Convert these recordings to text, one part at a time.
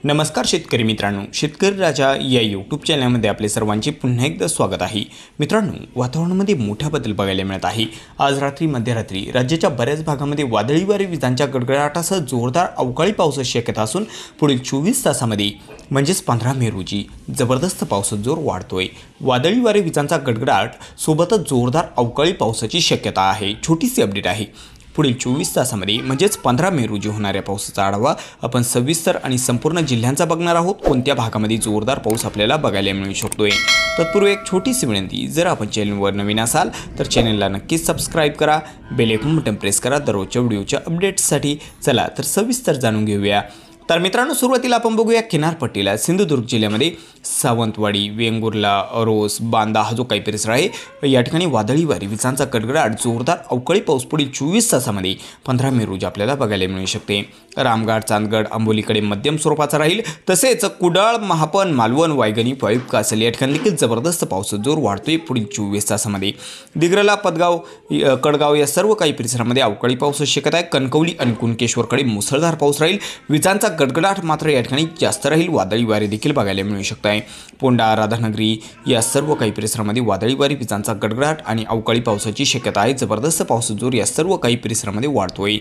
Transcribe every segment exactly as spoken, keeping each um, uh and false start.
नमस्कार शेतकरी मित्रांनो, शेतकरी राजा या यूट्यूब चॅनलमध्ये आपले सर्वांचे पुन्हा एकदा स्वागत आहे। मित्रांनो, वातावरणामध्ये मोठा बदल बघायला मिळत आहे। आज रात्री मध्यरात्री राज्याच्या बऱ्याच भागामध्ये वादळी वारे विजांच्या गडगडाटासह जोरदार अवकाळी पावसाची शक्यता असून पुढील चोवीस तासांमध्ये म्हणजेच पंधरा मे रोजी जबरदस्त पावसाचा जोर वाढतोय। वादळी वारे विजांचा गडगडाट सोबतच जोरदार अवकाळी पावसाची शक्यता आहे। छोटीशी अपडेट आहे। पुढील चोवीस तासांमध्ये म्हणजेच पंधरा मे रोजी होणाऱ्या पावसाचा आढावा आपण सविस्तर आणि संपूर्ण जिल्ह्यांचा बघणार आहोत। कोणत्या भागामध्ये जोरदार पाऊस आपल्याला बघायला मिळू शकतोय। तत्पूर्वी एक छोटीशी विनंती, जर आपण चॅनलवर नवीन असाल तर चॅनलला नक्कीच सबस्क्राइब करा, बेल आयकॉन बटन प्रेस करा दररोजच्या व्हिडिओच्या अपडेट्ससाठी। चला तर सविस्तर जाणून घेऊया। तर मित्रांनो, सुरुवातीला आपण बघूया किनारपट्टीला सिंधुदुर्ग जिल्ह्यामध्ये सावंतवाडी, वेंगुर्ला, अरोस, बांदा हा जो काही परिसर आहे या ठिकाणी वादळी वारे विजांचा गडगडाट जोरदार अवकाळी पाऊस पुढील चोवीस तासांमध्ये पंधरा मे रोजी आपल्याला बघायला मिळू शकते। रामगड, चांदगड, आंबोलीकडे मध्यम स्वरूपाचा राहील। तसेच कुडाळ, महापन, मालवण, वायगणी, वाळीप, कासल या ठिकाणी देखील जबरदस्त पावसाचा जोर वाढतोय पुढील चोवीस तासांमध्ये। दिग्रला, पदगाव, कडगाव या सर्व काही परिसरामध्ये अवकाळी पावसाची शक्यता आहे। कणकवली आणि कुणकेश्वरकडे मुसळधार पाऊस राहील। विजांचा गडगडाट मात्र या ठिकाणी जास्त राहील। वादळी वारे देखील बघायला मिळू शकत आहे। पोंडा, राधानगरी या सर्व काही परिसरामध्ये वादळी वारे विजांचा गडगडाट आणि अवकाळी पावसाची शक्यता आहे। जबरदस्त पावसाचा जोर या सर्व काही परिसरामध्ये वाढतोय।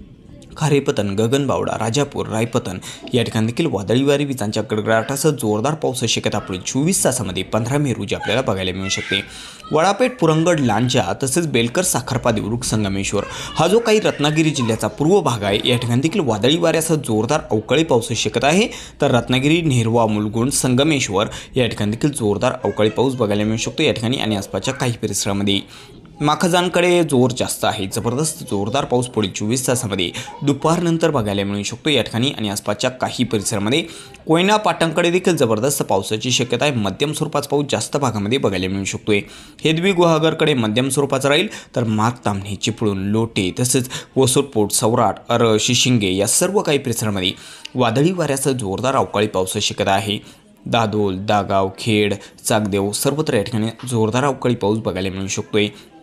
खारेपतन, गगनबावडा, राजापूर, रायपतन या ठिकाणी देखील वादळी वारे विजांच्या गडगडाटासह जोरदार पावसाची शक्यता पुढील चोवीस तासांमध्ये पंधरा मे रोजी आपल्याला बघायला मिळू शकते। वडापेठ, पुरंगड, लांजा तसेच बेलकर, साखरपा, देवरुख, संगमेश्वर हा जो काही रत्नागिरी जिल्ह्याचा पूर्व भाग आहे या ठिकाणी देखील वादळी वाऱ्यासह जोरदार अवकाळी पावसाची शक्यता आहे। तर रत्नागिरी, नेरवा, मुलगुण, संगमेश्वर या ठिकाणी देखील जोरदार अवकाळी पाऊस बघायला मिळू शकतो या ठिकाणी आणि आसपासच्या काही परिसरामध्ये। माखजांकडे जोर जास्त आहे। जबरदस्त जोरदार पाऊस पुढील चोवीस तासांमध्ये दुपारनंतर बघायला मिळू शकतो या ठिकाणी आणि आसपासच्या काही परिसरामध्ये। कोयना, पाटणकडे देखील जबरदस्त पावसाची शक्यता आहे। मध्यम स्वरूपाचा पाऊस जास्त भागामध्ये बघायला मिळू शकतोय। हेदवी, गुहागरकडे मध्यम स्वरूपाचा राहील। तर मार्ग, ताम्हणे, चिपळूण, लोटे तसेच वसोटपोट, सौराट, अर, शिशिंगे या सर्व काही परिसरामध्ये वादळी वाऱ्यासह जोरदार अवकाळी पावसाची शक्यता आहे। दादोल, दागाव, खेड, चाकदेव सर्वत्र या ठिकाणी जोरदार अवकाळी पाऊस बघायला मिळू शकतोय।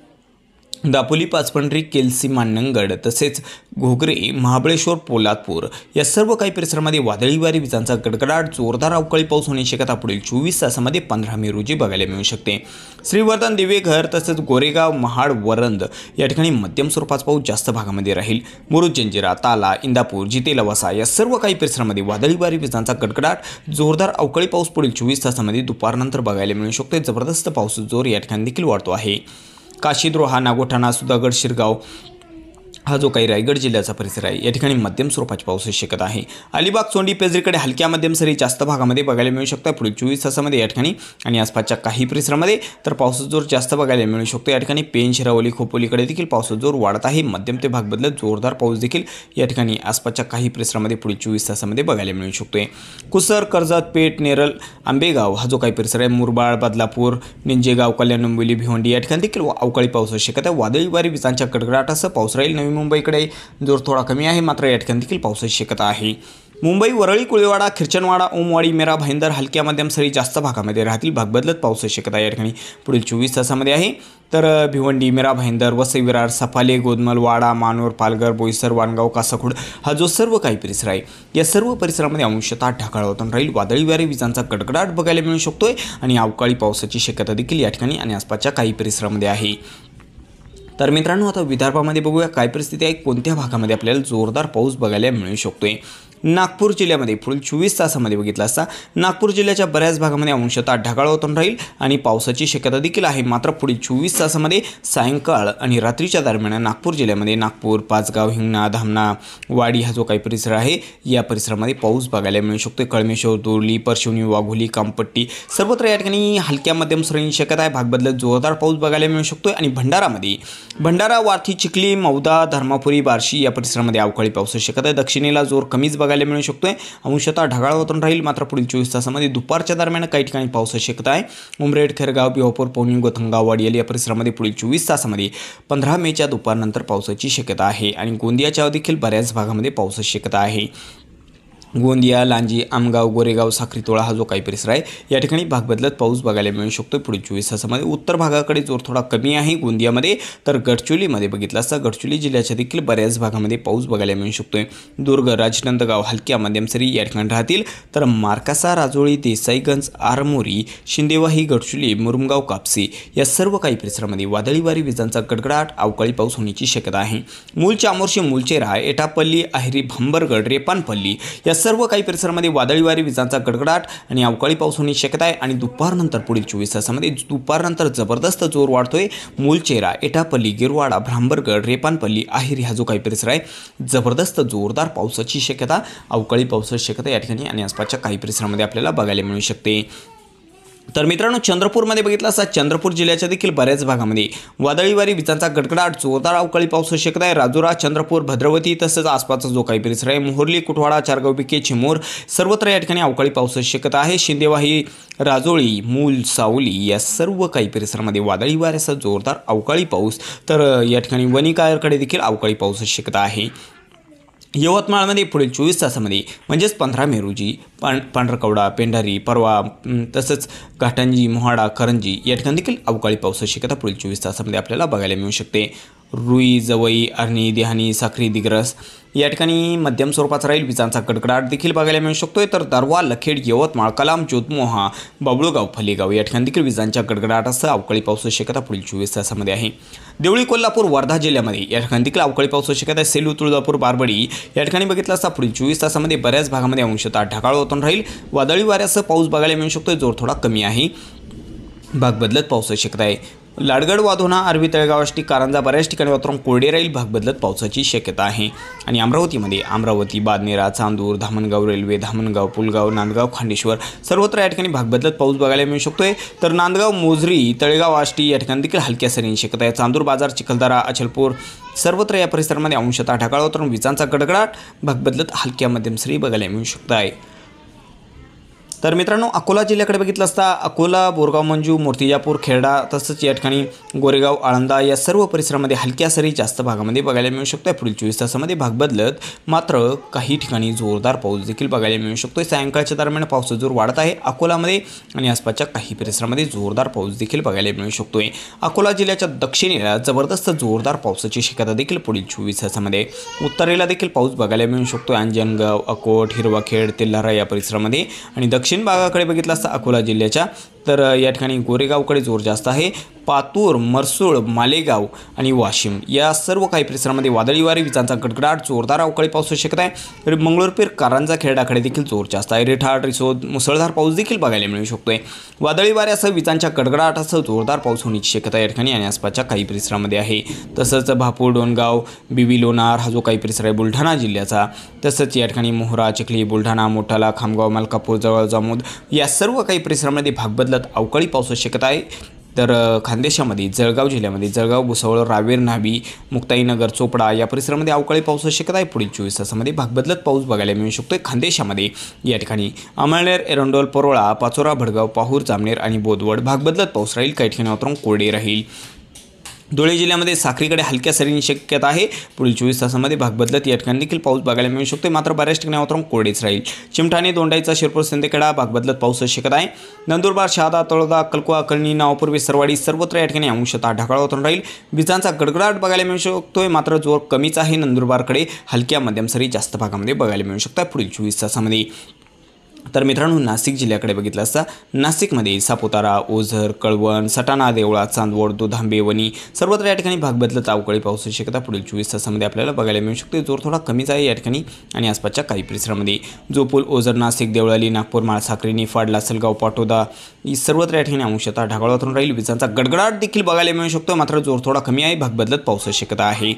दापोली, पाचपंढरी, केलसी, मानंगड तसेच घोगरे, महाबळेश्वर, पोलादपूर या सर्व काही परिसरामध्ये वादळी वारे विजांचा गडगडाट जोरदार अवकाळी पाऊस होण्याची शक्यता पुढील चोवीस तासांमध्ये पंधरा मे रोजी बघायला मिळू शकते। श्रीवर्धन, दिवेघर तसेच गोरेगाव, महाड, वरंद या ठिकाणी मध्यम स्वरूपाचा पाऊस जास्त भागामध्ये राहील। मुरुड, जंजिरा, ताला, इंदापूर, जिते, लवासा या सर्व काही परिसरामध्ये वादळी वारे विजांचा गडगडाट जोरदार अवकाळी पाऊस पुढील चोवीस तासांमध्ये दुपारनंतर बघायला मिळू शकते। जबरदस्त पावसाचा जोर या ठिकाणी देखील वाढतो आहे। काशीद्रोहा, नागोठाणा, सुधागड, शिरगाव हा जो काही रायगड जिल्ह्याचा परिसर आहे या ठिकाणी मध्यम स्वरूपाची पावसाची शक्यता आहे। अलिबाग, सोंडी, पेजरीकडे हलक्या मध्यम सरी जास्त भागामध्ये बघायला मिळू शकतात पुढील चोवीस तासांमध्ये या ठिकाणी आणि आसपासच्या काही परिसरामध्ये। तर पावसाचा जोर जास्त बघायला मिळू शकतो या ठिकाणी। पेंच, शिरावली, खोपोलीकडे देखील पावसाचा जोर वाढत आहे। मध्यम ते भाग बदलत जोरदार पाऊस देखील या ठिकाणी आसपासच्या काही परिसरामध्ये पुढील चोवीस तासांमध्ये बघायला मिळू शकतोय। कुसर, कर्जत, पेठ, नेरल, आंबेगाव हा जो काही परिसर आहे, मुरबाड, बदलापूर, निंजेगाव, कल्याण, डोंबिवली, भिवंडी या ठिकाणी देखील अवकाळी पावसाची शक्यता आहे। वादळी वारे विजांच्या गडगडाटासह पाऊस राहील। नवी मुंबईकडे जोर थोडा कमी आहे, मात्र या ठिकाणी देखील पावसाची शक्यता आहे। मुंबई, वरळी, कुळेवाडा, खिरचनवाडा, ओमवाडी, मेरा भाईंदर हलक्या मध्यम सरी जास्त भागामध्ये राहतील। भाग बदलत पावसाची शक्यता या ठिकाणी पुढील चोवीस तासांमध्ये आहे। तर भिवंडी, मेरा भाईंदर, वसई, विरार, सफाले, गोदमल, वाडा, मानोर, पालघर, बोईसर, वाणगाव, कासाखोड हा जो सर्व काही परिसर आहे या सर्व परिसरामध्ये अंशतः ढगाळ वातावरण राहील। वादळी वारे विजांचा गडगडाट बघायला मिळू शकतोय आणि अवकाळी पावसाची शक्यता देखील या ठिकाणी आणि आसपासच्या काही परिसरामध्ये आहे। तर मित्रांनो, आता विदर्भामध्ये बघूया काय परिस्थिती आहे, कोणत्या भागामध्ये आपल्याला जोरदार पाऊस बघायला मिळू शकतोय। नागपूर जिल्ह्यामध्ये पुढील चोवीस तासांमध्ये बघितलं असता नागपूर जिल्ह्याच्या बऱ्याच भागामध्ये अंशतः ढगाळ वातावरण राहील आणि पावसाची शक्यता देखील आहे। मात्र पुढील चोवीस तासांमध्ये सायंकाळ आणि रात्रीच्या दरम्यान नागपूर जिल्ह्यामध्ये नागपूर, पाचगाव, हिंगणा, धामणा, वाडी हा जो काही परिसर आहे या परिसरामध्ये पाऊस बघायला मिळू शकतो। कळमेश्वर, दोर्ली, परशिवनी, वाघोली, कामपट्टी सर्वत्र या ठिकाणी हलक्या मध्यम सरींची शक्यता आहे। भाग बदलत जोरदार पाऊस बघायला मिळू शकतो आणि भंडारामध्ये भंडारा, वार्थी, चिखली, मौदा, धर्मापुरी, बार्शी या परिसरामध्ये अवकाळी पावसाची शक्यता आहे। दक्षिणेला जोर कमीच बघायला मिळू शकतोय। अंशतः ढगाळ वातावरण राहील। मात्र पुढील चोवीस तासांमध्ये दुपारच्या दरम्यान काही ठिकाणी पावसाची शक्यता आहे। उमरेड, खेरगाव, बिहापूर, पवनी, गोथंगाव, वाडियल या परिसरामध्ये पुढील चोवीस तासांमध्ये पंधरा मेच्या दुपारनंतर पावसाची शक्यता आहे आणि गोंदियाच्या देखील बऱ्याच भागामध्ये पावसाची शक्यता आहे। गोंदिया, लांजी, आमगाव, गोरेगाव, साखरीतोळा हा जो काही परिसर आहे या ठिकाणी भाग बदलत पाऊस बघायला मिळू शकतो पुढील चोवीस तासामध्ये। उत्तर भागाकडे जोर थोडा कमी आहे गोंदियामध्ये, तर गडचिरोलीमध्ये बघितलं असता गडचिरोली जिल्ह्याच्या देखील बऱ्याच भागामध्ये पाऊस बघायला मिळू शकतोय। दुर्ग, राजनंदगाव हलक्या मध्यम सरी या ठिकाणी राहतील, तर मार्कासा, राजोळी, देसाईगंज, आरमोरी, शिंदेवाही, गडचिरोली, मुरुमगाव, कापसे या सर्व काही परिसरामध्ये वादळी वारी, विजांचा गडगडाट, अवकाळी पाऊस होण्याची शक्यता आहे। मूळ चामोर्शी, मुलचेरा, एटापल्ली, आहिरी, भांबरगड, रेपानपल्ली या सर्व काही परिसरामध्ये वादळी वारी, विजांचा गडगडाट आणि अवकाळी पाऊस होण्याची शक्यता आहे। आणि दुपारनंतर पुढील चोवीस तासामध्ये दुपारनंतर जबरदस्त जोर वाढतोय। मूलचेरा, एटापल्ली, गिरवाडा, भांबरगड, रेपानपल्ली, आहिरी हा जो काही परिसर आहे जबरदस्त जोरदार पावसाची शक्यता, अवकाळी पावसाची शक्यता या ठिकाणी आणि आसपासच्या काही परिसरामध्ये आपल्याला बघायला मिळू शकते। तर मित्रांनो, चंद्रपूरमध्ये बघितलं असता चंद्रपूर जिल्ह्याच्या देखील बऱ्याच भागामध्ये वादळी वारी, विजांचा गडगडाट, जोरदार अवकाळी पावसाची शक्यता आहे। राजुरा, चंद्रपूर, भद्रावती तसंच आसपासचा जो काही परिसर आहे मोहर्ली, कुटवाडा, चारगाव, बिके, चिमूर सर्वत्र या ठिकाणी अवकाळी पावसाची शक्यता आहे। शिंदेवाही, राजोळी, मूल, सावली या सर्व काही परिसरामध्ये वादळी वाऱ्यासह जोरदार अवकाळी पाऊस, तर या ठिकाणी वणिकाकडे देखील अवकाळी पावसाची शक्यता आहे। यवतमाळमध्ये पुढील चोवीस तासामध्ये म्हणजेच पंधरा मे रोजी पां पांढरकवडा, पेंढारी, परवा तसंच घाटंजी, मोहाडा, करंजी या ठिकाणी देखील अवकाळी पावसाची शक्यता पुढील चोवीस तासामध्ये आपल्याला बघायला मिळू शकते। रुई, जवई, अरणी, देहानी, साखरी, दिग्रस या ठिकाणी मध्यम स्वरूपाचा राहील, विजांचा गडगडाट देखील बघायला मिळू शकतोय। तर दारवा, लखेड, यवतमाळ, कलाम, जोतमोहा, बाबुळगाव, फलेगाव या ठिकाणी देखील विजांच्या गडगडाटासह अवकाळी पावसाची शक्यता पुढील चोवीस तासामध्ये आहे। देवळी, कोल्हापूर, वर्धा जिल्ह्यामध्ये या ठिकाणी देखील अवकाळी पावसाची शक्यता आहे। सेलू, तुळजापूर, बारबडी या ठिकाणी बघितलं असता पुढील चोवीस तासामध्ये बऱ्याच भागामध्ये अंशतः ढगाळ होऊन राहील, वादळी वाऱ्यासह पाऊस बघायला मिळू शकतोय, जोर थोडा कमी आहे, भाग बदलत पावसाची शक्यता आहे। लाडगड, वाधोना, आर्वी, तळेगाव, आष्टी, कारंजा बऱ्याच ठिकाणी वातावरण कोरडे राहील, भाग बदलत पावसाची शक्यता आहे। आणि अमरावतीमध्ये अमरावती, बादनेरा, चांदूर, धामणगाव रेल्वे, धामणगाव, पुलगाव, नांदगाव, खांडेश्वर सर्वत्र या ठिकाणी भाग बदलत पाऊस बघायला मिळू शकतोय। तर नांदगाव, मोजरी, तळेगाव, आष्टी या ठिकाणी देखील हलक्या सरींची शक्यता आहे। चांदूर बाजार, चिखलदरा, अचलपूर सर्वत्र या परिसरामध्ये अंशतः ढगाळ वातावरण, विजांचा गडगडाट, भाग बदलत हलक्या मध्यम सरी बघायला मिळू शकत आहे। तर मित्रांनो, अकोला जिल्ह्याकडे बघितलं असता अकोला, बोरगाव, मंजू, मूर्तिजापूर, खेरडा तसंच या ठिकाणी गोरेगाव, आळंदा या सर्व परिसरामध्ये हलक्या सरी जास्त भागामध्ये बघायला मिळू शकतो। पुढील चोवीस तासामध्ये भाग बदलत मात्र काही ठिकाणी जोरदार पाऊस देखील बघायला मिळू शकतो। सायंकाळच्या दरम्यान पावसाचा जोर वाढत आहे अकोलामध्ये आणि आसपासच्या काही परिसरामध्ये जोरदार पाऊस देखील बघायला मिळू शकतोय। अकोला जिल्ह्याच्या दक्षिणेला जबरदस्त जोरदार पावसाची शक्यता देखील पुढील चोवीस तासामध्ये, उत्तरेला देखील पाऊस बघायला मिळू शकतो। अंजनगाव, अकोट, हिरवाखेड, तेल्हारा या परिसरामध्ये आणि दक्षिण भागाकडे बघितलं असता अकोला जिल्ह्याच्या तर या ठिकाणी गोरेगावकडे जोर जास्त आहे। पातूर, मरसूळ, मालेगाव आणि वाशिम या सर्व काही परिसरामध्ये वादळी वारे, विजांचा गडगडाट, जोरदार अवकाळी पावसाची शक्यता आहे। तर मंगळूरपीर, कारंजा, खेरडाकडे देखील जोर जास्त आहे। रेठाड, रिसोद मुसळधार पाऊस देखील बघायला मिळू शकतोय। वादळी वाऱ्यासह विजांच्या गडगडाटासह जोरदार पाऊस होण्याची शक्यता या ठिकाणी आणि आसपासच्या काही परिसरामध्ये आहे। तसंच भापूर, डोनगाव, बिबी, लोणार हा जो काही परिसर आहे बुलढाणा जिल्ह्याचा, तसंच या ठिकाणी मोहरा, चिखली, बुलढाणा, मोठाला, खामगाव, मलकापूर, जवळ, जामोद या सर्व काही परिसरामध्ये भाग बदलत अवकाळी पावसाची शक्यता आहे। तर खानदेशामध्ये जळगाव जिल्ह्यामध्ये जळगाव, भुसावळ, रावेर, नाभी, मुक्ताईनगर, चोपडा या परिसरामध्ये अवकाळी पावसाची शक्यता आहे। पुढील चोवीस तासामध्ये भाग बदलत पाऊस बघायला मिळू शकतोय। खानदेशामध्ये या ठिकाणी अमळनेर, एरंडोल, परोळा, पाचोरा, भडगाव, पाहूर, जामनेर आणि बोदवड भाग बदलत पाऊस राहील, काही ठिकाणी वातावरण कोरडे राहील। धुळे जिल्ह्यामध्ये साखरीकडे हलक्या सरींची शक्यता आहे। पुढील चोवीस तासामध्ये भाग बदलत या ठिकाणी देखील पाऊस बघायला मिळू शकतो, मात्र बऱ्याच ठिकाणी वातावरण कोरडेच राहील। चिमठाणे, दोंडाईचा, शिरपूर, सिंदखेडा भाग बदलत पावसाची शक्यता आहे। नंदुरबार, शहादा, तळोदा, अक्कलकुवा, अक्कलनी, नावापूर, विसरवाडी सर्वत्र या ठिकाणी अंशतः ढगाळ वातावरण राहील, विजांचा गडगडाट बघायला मिळू शकतोय, मात्र जोर कमीच आहे। नंदुरबारकडे हलक्या मध्यम सरी जास्त भागामध्ये बघायला मिळू शकतात पुढील चोवीस तासामध्ये। तर मित्रांनो, नाशिक जिल्ह्याकडे बघितलं असता नाशिकमध्ये सापुतारा, ओझर, कळवण, सटाणा, देवळा, चांदवड, दोधांबे, वणी सर्वत्र या ठिकाणी भाग बदलत अवकाळी पावसाची शक्यता पुढील चोवीस तासामध्ये आपल्याला बघायला मिळू शकते। जोर थोडा कमीच आहे या ठिकाणी आणि आसपासच्या काही परिसरामध्ये। जोपूल, ओझर, नाशिक, देवळाली, नागपूर, माळसाखरी, निफाड, लासलगाव, पाटोदा सर्वत्र या ठिकाणी अंशतः ढगाळ वातावरण राहील, विजांचा गडगडाट देखील बघायला मिळू शकतो, मात्र जोर थोडा कमी आहे, भाग बदलत पावसाची शक्यता आहे।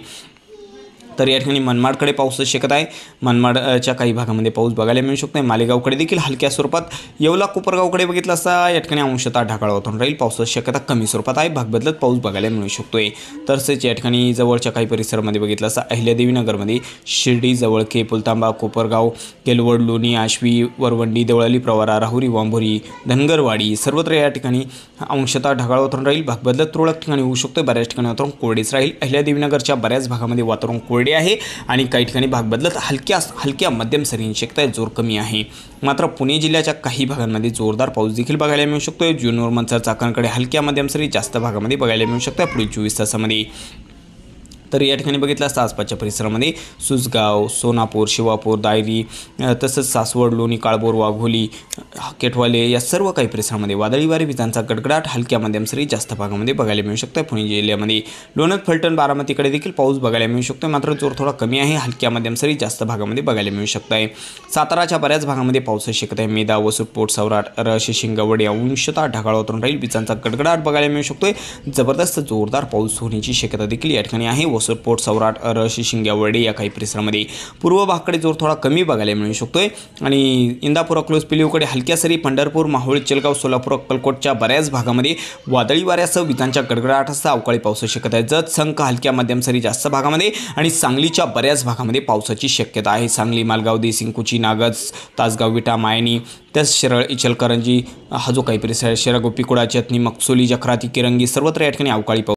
तर या ठिकाणी मनमाडकडे पावसाची शक्यता आहे, मनमाडच्या काही भागामध्ये पाऊस बघायला मिळू शकतो। मालेगावकडे देखील हलक्या स्वरूपात, येवला, कोपरगावकडे बघितलं असता या ठिकाणी अंशतः ढगाळ वातावरण राहील, पावसाची शक्यता कमी स्वरूपात आहे, भाग बदलत पाऊस बघायला मिळू शकतोय। तसेच या ठिकाणी जवळच्या काही परिसरामध्ये बघितलं असता अहिल्यादेवीनगरमध्ये शिर्डी, जवळके, पुलतांबा, कोपरगाव, केलवड, लोणी, आश्वी, वरवंडी, देवळाली, प्रवारा, राहुरी, वांभोरी, धनगरवाडी सर्वत्र या ठिकाणी अंशतः ढगाळ वातावरण राहील, भाग बदलत तुरळक ठिकाणी होऊ शकतो, बऱ्याच ठिकाणी वातावरण कोरडेच राहील। अहिल्यादेवीनगरच्या बऱ्याच भागामध्ये वातावरण कोरडे शिंगवडे आहे आणि काही ठिकाणी भाग बदलत हलक्या हलक्या मध्यम सरींची शक्यता आहे, जोर कमी आहे. मात्र पुणे जिल्ह्याच्या काही भागांमध्ये जोरदार पाऊस देखील बघायला मिळू शकतो. जुन्नर मंचर चाकणकडे हलक्या मध्यम सरी जास्त भागामध्ये बघायला मिळू शकतात पुढील चोवीस तासामध्ये. तर या ठिकाणी बघितलं असता आसपासच्या परिसरामध्ये सुसगाव, सोनापूर, शिवापूर, दायरी तसंच सासवड, लोणी, काळबोर, वाघोली, केटवाले या सर्व काही परिसरामध्ये वादळी वारे विजांचा गडगडाट हलक्या मध्यम सरी जास्त भागामध्ये बघायला मिळू शकतो. पुणे जिल्ह्यामध्ये लोणंद, फलटण, बारामतीकडे देखील पाऊस बघायला मिळू शकतो, मात्र जोर थोडा कमी आहे. हलक्या मध्यम सरी जास्त भागामध्ये बघायला मिळू शकत आहे. साताराच्या बऱ्याच भागामध्ये पावसाची शक्यता आहे. मेदा, वसुर, पोट, सौराट, रशी, शिंगवडे अंशतः ढगाळ वातावरण राहील. विजांचा गडगडाट बघायला मिळू शकतोय. जबरदस्त जोरदार पाऊस होण्याची शक्यता देखील या ठिकाणी आहे. वसुरपोट, सौराट, रशी, शिंगवडे या काही परिसरामध्ये पूर्व भागाकडे जोर थोडा कमी बघायला मिळू शकतोय आणि इंदापूर, अकलूज, पिलीवकडे हलक्या सरी, पंढरपूर, माहुळ, चेलगाव, सोलापूर, अक्कलकोटच्या बऱ्याच भागामध्ये वादळी वाऱ्यासह विजांच्या गडगडाटासह अवकाळी पावसाची शक्यता आहे. जत, संख हलक्या मध्यम सरी जास्त भागामध्ये आणि सांगलीच्या बऱ्याच भागामध्ये पावसाची शक्यता आहे. सांगली, मालगाव, देसिंग, कुची, नागज, तासगाव, विटा, मायनी, त्याच शिरळ, इचलकरंजी हा जो काही परिसर आहे, शिरागोपी, कुडा, चटणी, मकसोली, जखराती, किरंगी सर्वत्र या ठिकाणी अवकाळी पाऊस